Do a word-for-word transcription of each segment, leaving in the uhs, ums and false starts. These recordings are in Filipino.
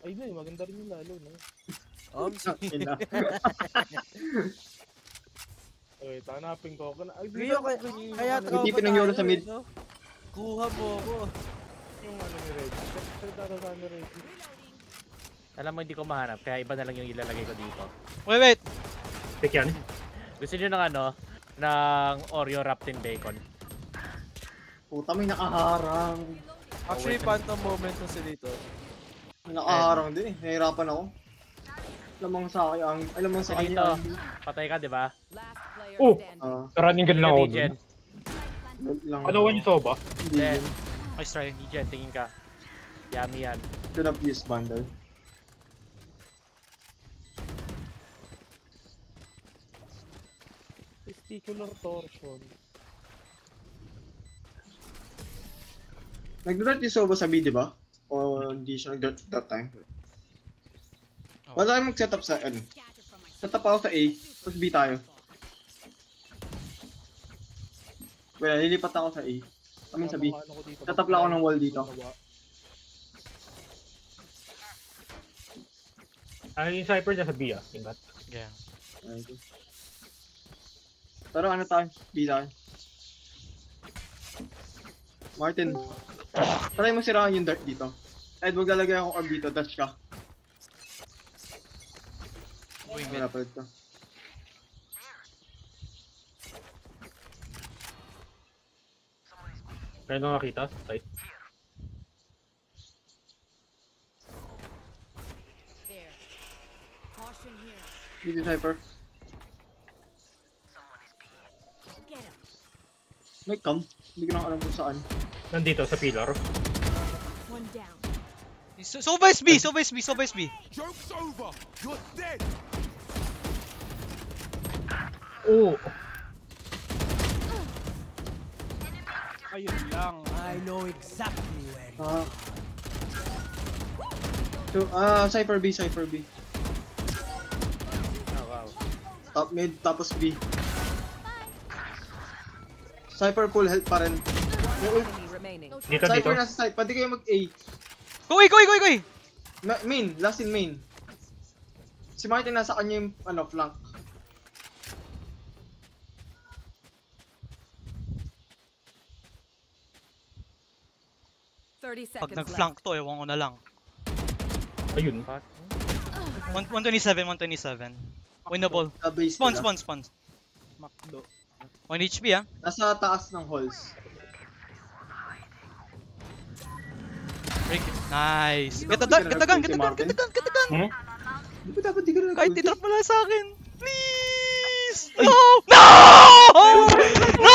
Ay, hindi. Maganda rin yung lalo, no? Um, sige. Wait, hanapin ko. Rio, kaya, kaya Hindi pinangyoro sa mid. No? Kuha mo ako. Yung ano ni Reggie. Salita sa ni Reggie. Alam mo, hindi ko mahanap. Kaya iba na lang yung ilalagay ko dito. Wait, wait. Pick yan. Gusto nyo ng ano? Ng Oreo wrapped in bacon. Puta, may nakaharang. Actually, phantom moment na si dito. May nakaharang din eh. Nahihirapan ako. Lamang sa akin ang... Alam mo sa Dito, kanya. patay ka, di ba? Oh! Ah, Running gun lang ako Jen, dun. lang. Ano yung soba? Hindi Jen, yun. Nice try. Jen, tingin ka. Yummy yan. Should have used bundle. Testicular torsion. Nag-dart yung Soba sa B, di ba? O hindi siya nag-dart that time? Wala tayong mag-setup sa N. Setup ako sa A, tapos B tayo. Well, lilipat ako sa A. I mean sa B. Setup lang ako ng wall dito. Ay, yung Cypher niya sa B ah. Ingat. Yeah. Pero ano tayo? B tayo. Martin, try mo siraan yung dart dito. Ed, maglalagay ako orb dito, dash ka. Uy, Wala pa ito. Kaya nung nakita, site. Dito, Cypher. May cam. Hindi ko lang alam kung saan. Nandito, sa pillar. So, so vice B, so vice B, so vice B. Joke's over. You're dead. Oh! Ayun lang. I know exactly where you Ah. So, ah, Cypher B, Cypher B. Oh, wow. Top mid, tapos B. Cypher full health pa rin. Dito, dito. Cypher nasa side, pwede kayo mag-A. Go away, go away, go away, go away. Ma- main, last in main. Si Martin nasa kanya yung ano, flank. Pag nag-flank to, ewan ko na lang. Ayun. one twenty-seven, one twenty-seven. Winnable. Sa base Spawn, nila. spawn, spawn. Macdo. one H P ah. Nasa taas ng halls. Break it. Nice. Get the gun, get the gun, get the gun, get the gun, get the gun. Hmm? Di ba dapat di ka na Kahit nag-ulti? titrap mo lang sa akin. Please! No! No! No!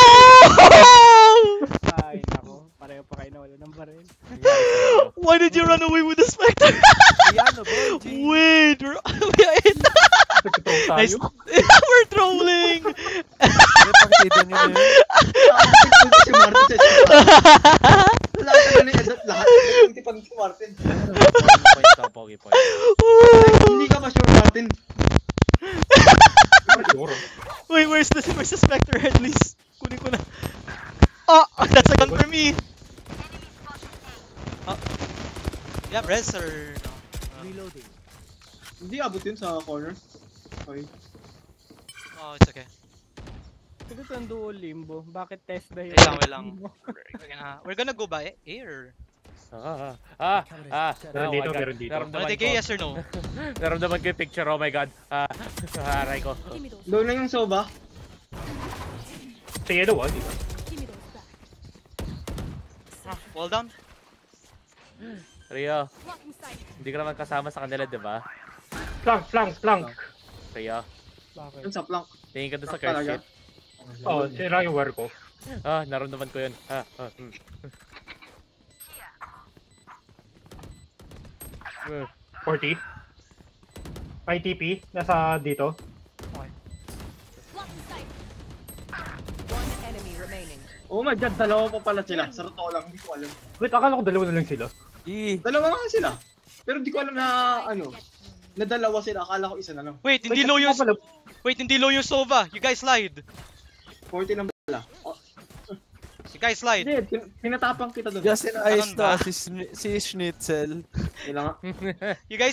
Ay, nako. Pareho pa kayo na wala ng baril. Why did you run away with the Spectre? Ayan, bro. Wait, we're... Wait. Nice. We're trolling. May partida nyo na yun. Si Martin sa lahat na ni Edot, lahat. Nagpuntipan si Martin. Point to, pogi point. Hindi ka pa sure, Martin. Wait, where's the where's the Spectre head, please? Kunin ko na. Oh, that's a gun for me. Oh. Yeah, res or no? reloading. Hindi abot yun sa corner. Okay. Oh, it's okay. Ito ang duo limbo. Bakit test na yun? Wait lang, wait lang. We're gonna, we're gonna go by air. Ah, ah, ah, Meron oh dito, my God. meron dito. Naramdaman Wanna take ko. a yes or no? Naramdaman ko yung picture, oh my God. Ah, haray ko. Low na yung Soba. Say ano, di ba? Wall down. Rio, hindi ka naman kasama sa kanila, di ba? Flank, flank, flank. Rio, Bakit? Yun sa plank. tingin ka doon sa Flank curse talaga? sheet. Oh, sira yung war ko. Ah, naramdaman ko yun. Ah, ah, hmm. Uh, forty. I T P, nasa dito. One enemy remaining. Oh my God, dalawa pa pala sila. Sa totoo lang, hindi ko alam. Wait, akala ko dalawa na lang sila. E. Dalawa nga sila. Pero hindi ko alam na ano. Na dalawa sila, akala ko isa na lang. Wait, hindi Wait, low yung... ako pala- Wait, hindi low yung Sova. You guys lied. forty na pala. Oh, You guys, slide. Hindi, tin- tinatapang kita doon. Just in ayos Ganun ba? na si, Schni- si Schnitzel. Yun lang nga. You guys